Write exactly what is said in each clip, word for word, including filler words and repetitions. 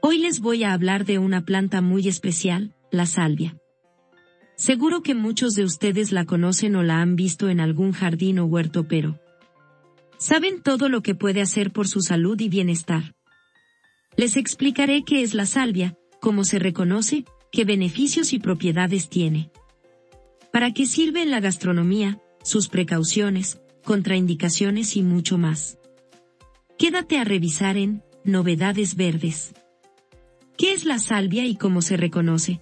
Hoy les voy a hablar de una planta muy especial, la salvia. Seguro que muchos de ustedes la conocen o la han visto en algún jardín o huerto, pero ¿saben todo lo que puede hacer por su salud y bienestar? Les explicaré qué es la salvia, cómo se reconoce, qué beneficios y propiedades tiene, para qué sirve en la gastronomía, sus precauciones, contraindicaciones y mucho más. Quédate a revisar en Novedades Verdes. ¿Qué es la salvia y cómo se reconoce?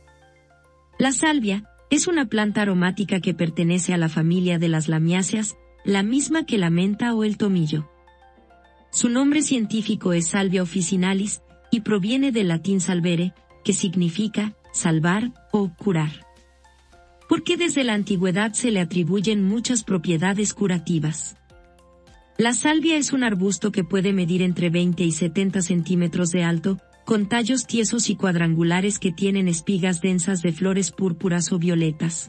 La salvia es una planta aromática que pertenece a la familia de las lamiáceas, la misma que la menta o el tomillo. Su nombre científico es Salvia officinalis, y proviene del latín salvere, que significa salvar o curar. Porque desde la antigüedad se le atribuyen muchas propiedades curativas. La salvia es un arbusto que puede medir entre veinte y setenta centímetros de alto, con tallos tiesos y cuadrangulares que tienen espigas densas de flores púrpuras o violetas.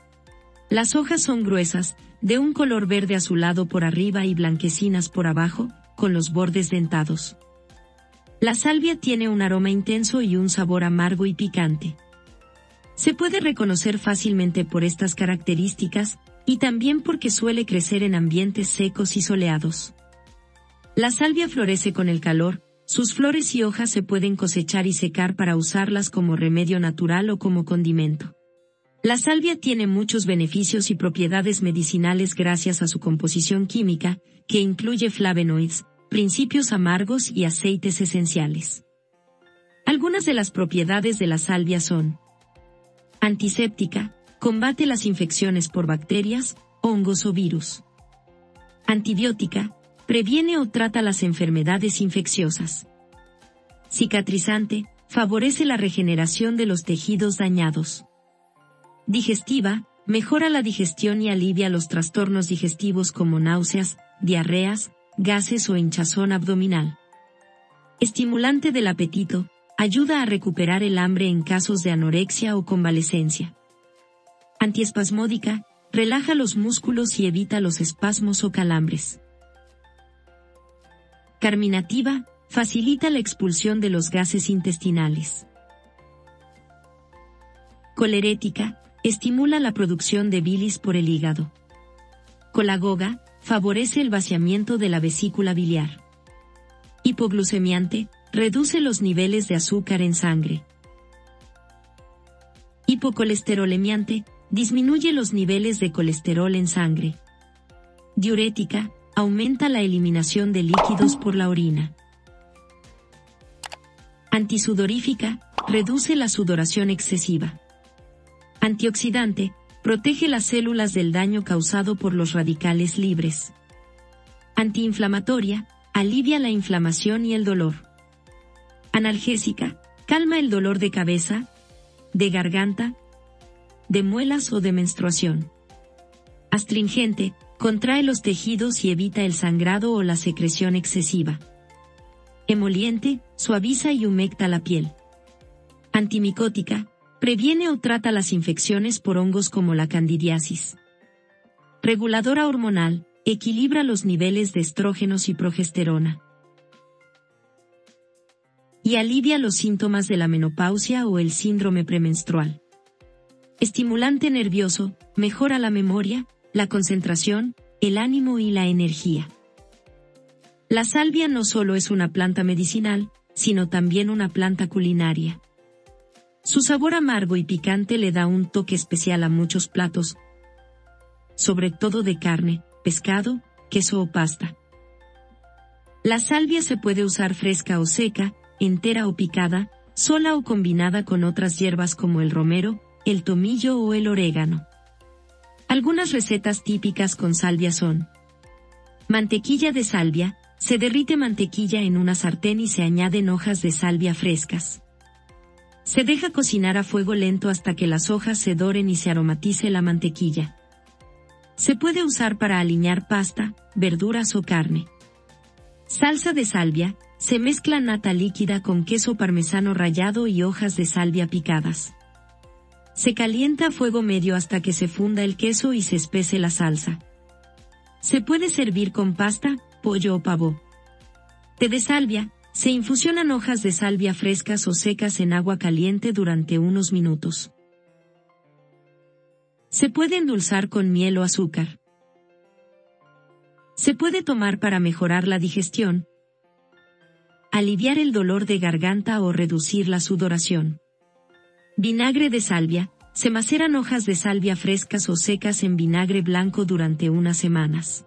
Las hojas son gruesas, de un color verde azulado por arriba y blanquecinas por abajo, con los bordes dentados. La salvia tiene un aroma intenso y un sabor amargo y picante. Se puede reconocer fácilmente por estas características, y también porque suele crecer en ambientes secos y soleados. La salvia florece con el calor. Sus flores y hojas se pueden cosechar y secar para usarlas como remedio natural o como condimento. La salvia tiene muchos beneficios y propiedades medicinales gracias a su composición química, que incluye flavonoides, principios amargos y aceites esenciales. Algunas de las propiedades de la salvia son: antiséptica, combate las infecciones por bacterias, hongos o virus. Antibiótica, previene o trata las enfermedades infecciosas. Cicatrizante, favorece la regeneración de los tejidos dañados. Digestiva, mejora la digestión y alivia los trastornos digestivos como náuseas, diarreas, gases o hinchazón abdominal. Estimulante del apetito, ayuda a recuperar el hambre en casos de anorexia o convalecencia. Antiespasmódica, relaja los músculos y evita los espasmos o calambres. Carminativa, facilita la expulsión de los gases intestinales. Colerética, estimula la producción de bilis por el hígado. Colagoga, favorece el vaciamiento de la vesícula biliar. Hipoglucemiante, reduce los niveles de azúcar en sangre. Hipocolesterolemiante, disminuye los niveles de colesterol en sangre. Diurética, aumenta la eliminación de líquidos por la orina. Antisudorífica, reduce la sudoración excesiva. Antioxidante, protege las células del daño causado por los radicales libres. Antiinflamatoria, alivia la inflamación y el dolor. Analgésica, calma el dolor de cabeza, de garganta, de muelas o de menstruación. Astringente, contrae los tejidos y evita el sangrado o la secreción excesiva. Emoliente, suaviza y humecta la piel. Antimicótica, previene o trata las infecciones por hongos como la candidiasis. Reguladora hormonal, equilibra los niveles de estrógenos y progesterona. Y alivia los síntomas de la menopausia o el síndrome premenstrual. Estimulante nervioso, mejora la memoria, la concentración, el ánimo y la energía. La salvia no solo es una planta medicinal, sino también una planta culinaria. Su sabor amargo y picante le da un toque especial a muchos platos, sobre todo de carne, pescado, queso o pasta. La salvia se puede usar fresca o seca, entera o picada, sola o combinada con otras hierbas como el romero, el tomillo o el orégano. Algunas recetas típicas con salvia son: mantequilla de salvia, se derrite mantequilla en una sartén y se añaden hojas de salvia frescas. Se deja cocinar a fuego lento hasta que las hojas se doren y se aromatice la mantequilla. Se puede usar para aliñar pasta, verduras o carne. Salsa de salvia, se mezcla nata líquida con queso parmesano rallado y hojas de salvia picadas. Se calienta a fuego medio hasta que se funda el queso y se espese la salsa. Se puede servir con pasta, pollo o pavo. Té de salvia, Se infusionan hojas de salvia frescas o secas en agua caliente durante unos minutos. Se puede endulzar con miel o azúcar. Se puede tomar para mejorar la digestión, aliviar el dolor de garganta o reducir la sudoración. Vinagre de salvia. Se maceran hojas de salvia frescas o secas en vinagre blanco durante unas semanas.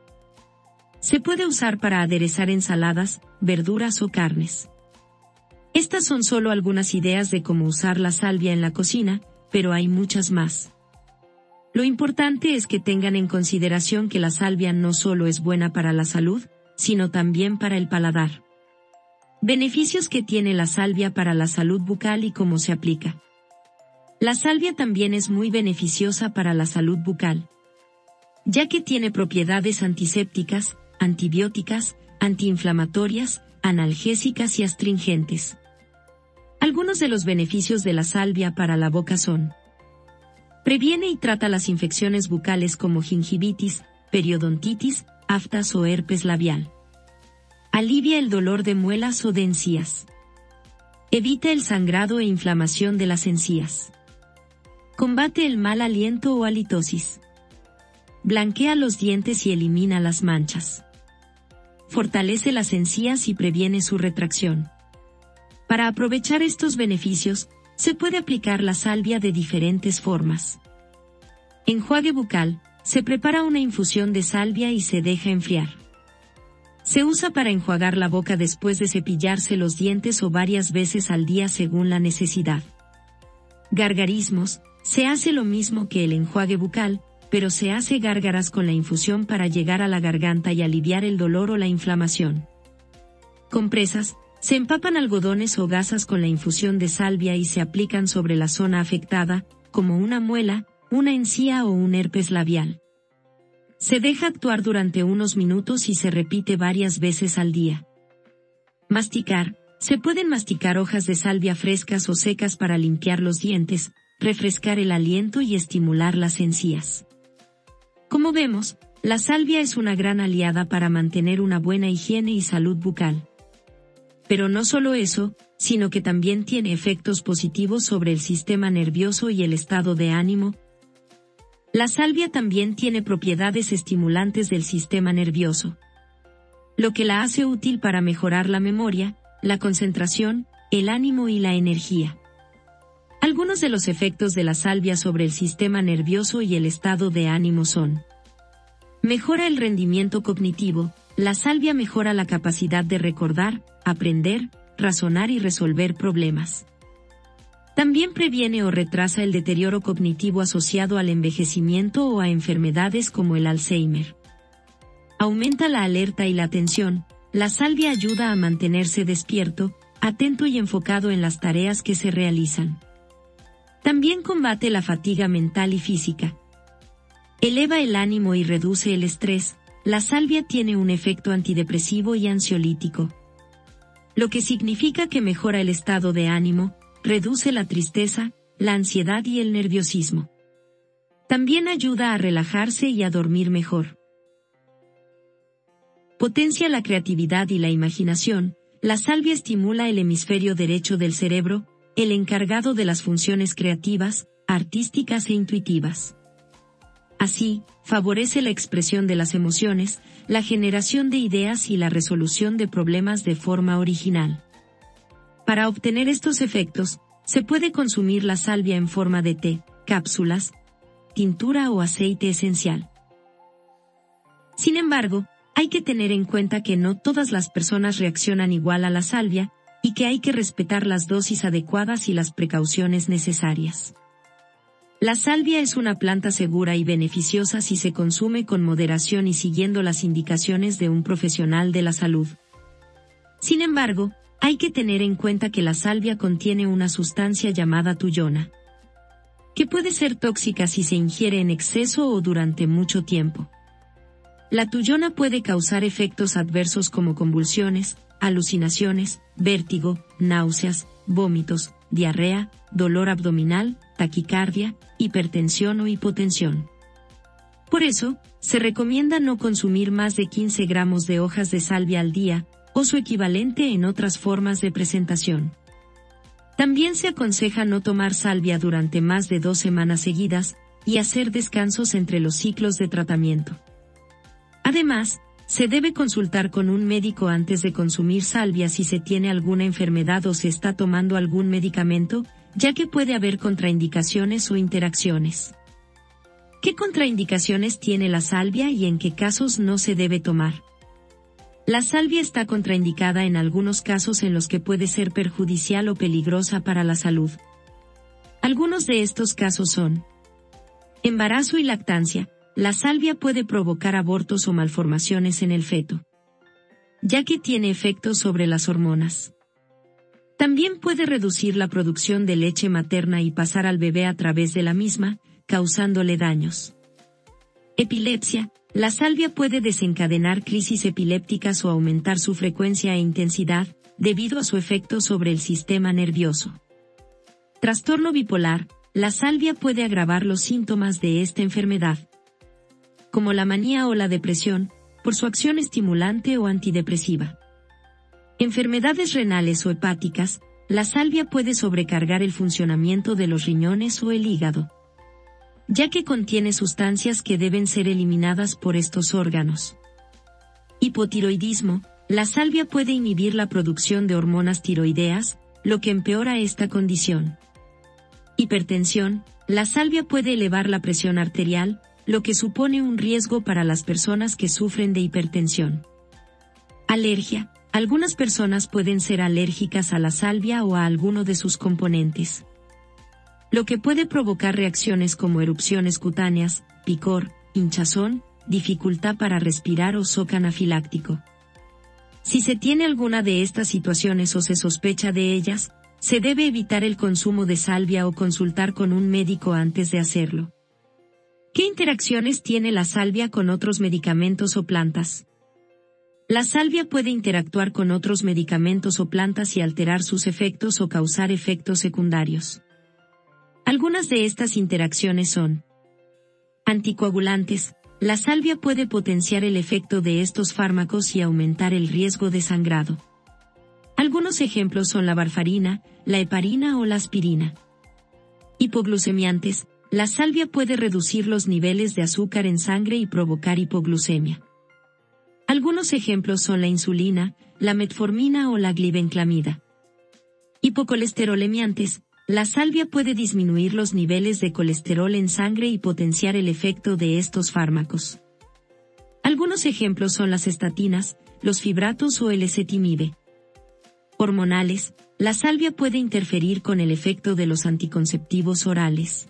Se puede usar para aderezar ensaladas, verduras o carnes. Estas son solo algunas ideas de cómo usar la salvia en la cocina, pero hay muchas más. Lo importante es que tengan en consideración que la salvia no solo es buena para la salud, sino también para el paladar. Beneficios que tiene la salvia para la salud bucal y cómo se aplica. La salvia también es muy beneficiosa para la salud bucal, ya que tiene propiedades antisépticas, antibióticas, antiinflamatorias, analgésicas y astringentes. Algunos de los beneficios de la salvia para la boca son: previene y trata las infecciones bucales como gingivitis, periodontitis, aftas o herpes labial. Alivia el dolor de muelas o de encías. Evita el sangrado e inflamación de las encías. Combate el mal aliento o halitosis. Blanquea los dientes y elimina las manchas. Fortalece las encías y previene su retracción. Para aprovechar estos beneficios, se puede aplicar la salvia de diferentes formas. Enjuague bucal. Se prepara una infusión de salvia y se deja enfriar. Se usa para enjuagar la boca después de cepillarse los dientes o varias veces al día según la necesidad. Gargarismos. Se hace lo mismo que el enjuague bucal, pero se hace gárgaras con la infusión para llegar a la garganta y aliviar el dolor o la inflamación. Compresas. Se empapan algodones o gasas con la infusión de salvia y se aplican sobre la zona afectada, como una muela, una encía o un herpes labial. Se deja actuar durante unos minutos y se repite varias veces al día. Masticar. Se pueden masticar hojas de salvia frescas o secas para limpiar los dientes, refrescar el aliento y estimular las encías. Como vemos, la salvia es una gran aliada para mantener una buena higiene y salud bucal. Pero no solo eso, sino que también tiene efectos positivos sobre el sistema nervioso y el estado de ánimo. La salvia también tiene propiedades estimulantes del sistema nervioso, lo que la hace útil para mejorar la memoria, la concentración, el ánimo y la energía. Algunos de los efectos de la salvia sobre el sistema nervioso y el estado de ánimo son: mejora el rendimiento cognitivo. La salvia mejora la capacidad de recordar, aprender, razonar y resolver problemas. También previene o retrasa el deterioro cognitivo asociado al envejecimiento o a enfermedades como el Alzheimer. Aumenta la alerta y la atención. La salvia ayuda a mantenerse despierto, atento y enfocado en las tareas que se realizan. También combate la fatiga mental y física. Eleva el ánimo y reduce el estrés. La salvia tiene un efecto antidepresivo y ansiolítico, lo que significa que mejora el estado de ánimo, reduce la tristeza, la ansiedad y el nerviosismo. También ayuda a relajarse y a dormir mejor. Potencia la creatividad y la imaginación. La salvia estimula el hemisferio derecho del cerebro, el encargado de las funciones creativas, artísticas e intuitivas. Así, favorece la expresión de las emociones, la generación de ideas y la resolución de problemas de forma original. Para obtener estos efectos, se puede consumir la salvia en forma de té, cápsulas, tintura o aceite esencial. Sin embargo, hay que tener en cuenta que no todas las personas reaccionan igual a la salvia, y que hay que respetar las dosis adecuadas y las precauciones necesarias. La salvia es una planta segura y beneficiosa si se consume con moderación y siguiendo las indicaciones de un profesional de la salud. Sin embargo, hay que tener en cuenta que la salvia contiene una sustancia llamada tuyona, que puede ser tóxica si se ingiere en exceso o durante mucho tiempo. La tuyona puede causar efectos adversos como convulsiones, alucinaciones, vértigo, náuseas, vómitos, diarrea, dolor abdominal, taquicardia, hipertensión o hipotensión. Por eso, se recomienda no consumir más de quince gramos de hojas de salvia al día, o su equivalente en otras formas de presentación. También se aconseja no tomar salvia durante más de dos semanas seguidas, y hacer descansos entre los ciclos de tratamiento. Además, se debe consultar con un médico antes de consumir salvia si se tiene alguna enfermedad o se está tomando algún medicamento, ya que puede haber contraindicaciones o interacciones. ¿Qué contraindicaciones tiene la salvia y en qué casos no se debe tomar? La salvia está contraindicada en algunos casos en los que puede ser perjudicial o peligrosa para la salud. Algunos de estos casos son: embarazo y lactancia. La salvia puede provocar abortos o malformaciones en el feto, ya que tiene efectos sobre las hormonas. También puede reducir la producción de leche materna y pasar al bebé a través de la misma, causándole daños. Epilepsia. La salvia puede desencadenar crisis epilépticas o aumentar su frecuencia e intensidad, debido a su efecto sobre el sistema nervioso. Trastorno bipolar. La salvia puede agravar los síntomas de esta enfermedad, como la manía o la depresión, por su acción estimulante o antidepresiva. Enfermedades renales o hepáticas. La salvia puede sobrecargar el funcionamiento de los riñones o el hígado, ya que contiene sustancias que deben ser eliminadas por estos órganos. Hipotiroidismo. La salvia puede inhibir la producción de hormonas tiroideas, lo que empeora esta condición. Hipertensión. La salvia puede elevar la presión arterial, lo que supone un riesgo para las personas que sufren de hipertensión. Alergia. Algunas personas pueden ser alérgicas a la salvia o a alguno de sus componentes, lo que puede provocar reacciones como erupciones cutáneas, picor, hinchazón, dificultad para respirar o shock anafiláctico. Si se tiene alguna de estas situaciones o se sospecha de ellas, se debe evitar el consumo de salvia o consultar con un médico antes de hacerlo. ¿Qué interacciones tiene la salvia con otros medicamentos o plantas? La salvia puede interactuar con otros medicamentos o plantas y alterar sus efectos o causar efectos secundarios. Algunas de estas interacciones son: anticoagulantes. La salvia puede potenciar el efecto de estos fármacos y aumentar el riesgo de sangrado. Algunos ejemplos son la varfarina, la heparina o la aspirina. Hipoglucemiantes. La salvia puede reducir los niveles de azúcar en sangre y provocar hipoglucemia. Algunos ejemplos son la insulina, la metformina o la glibenclamida. Hipocolesterolemiantes. La salvia puede disminuir los niveles de colesterol en sangre y potenciar el efecto de estos fármacos. Algunos ejemplos son las estatinas, los fibratos o el ezetimibe. Hormonales. La salvia puede interferir con el efecto de los anticonceptivos orales,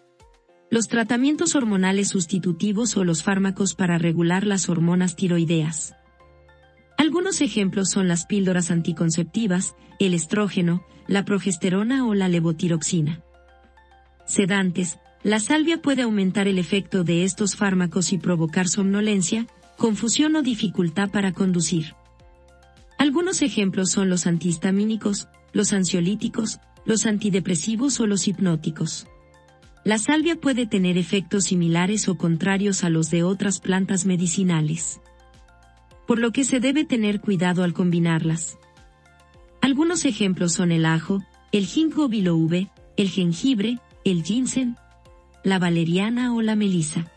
los tratamientos hormonales sustitutivos o los fármacos para regular las hormonas tiroideas. Algunos ejemplos son las píldoras anticonceptivas, el estrógeno, la progesterona o la levotiroxina. Sedantes. La salvia puede aumentar el efecto de estos fármacos y provocar somnolencia, confusión o dificultad para conducir. Algunos ejemplos son los antihistamínicos, los ansiolíticos, los antidepresivos o los hipnóticos. La salvia puede tener efectos similares o contrarios a los de otras plantas medicinales, por lo que se debe tener cuidado al combinarlas. Algunos ejemplos son el ajo, el ginkgo biloba, el jengibre, el ginseng, la valeriana o la melisa.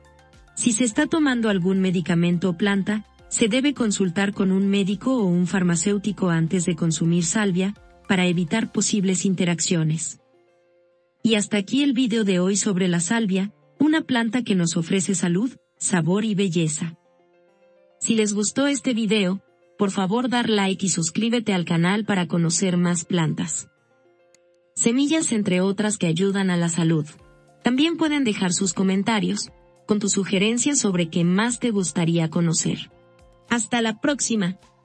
Si se está tomando algún medicamento o planta, se debe consultar con un médico o un farmacéutico antes de consumir salvia, para evitar posibles interacciones. Y hasta aquí el video de hoy sobre la salvia, una planta que nos ofrece salud, sabor y belleza. Si les gustó este video, por favor dar like y suscríbete al canal para conocer más plantas, semillas entre otras que ayudan a la salud. También pueden dejar sus comentarios, con tus sugerencias sobre qué más te gustaría conocer. Hasta la próxima.